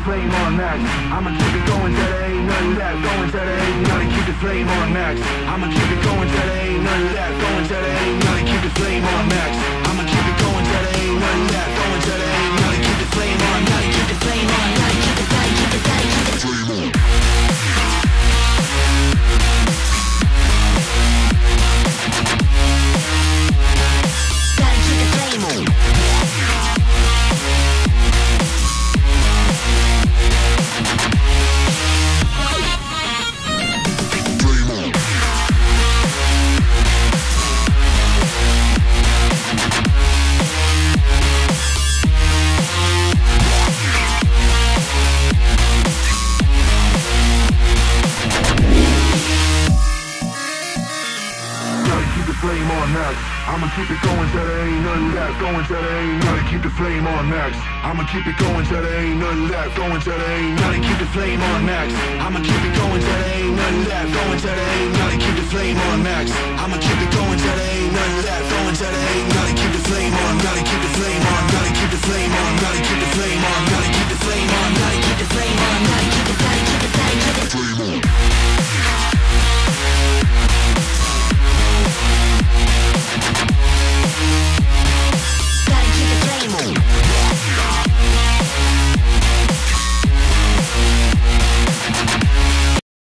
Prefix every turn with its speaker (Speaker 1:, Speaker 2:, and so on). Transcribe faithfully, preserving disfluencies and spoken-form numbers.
Speaker 1: flame on max. I'ma keep it going till there ain't none left. Going till there ain't none. Keep the flame on max. I'ma keep it going till there ain't none left. Going till there ain't none. Keep the flame on max. I'ma keep it going till there ain't none left. Going till there ain't none. Keep the flame on. Gotta keep the flame on. Gotta keep it. Gotta keep it. Gotta keep the flame on. Gotta keep the flame on. Flame on max. I'ma keep it going till there ain't none left. Going till there ain't none. Keep the flame on max. I'ma keep it going till there ain't none left. Going till there ain't none. Keep the flame on max. I'ma keep it going till there ain't none left. Going till there ain't none. Keep the flame on max. I'ma keep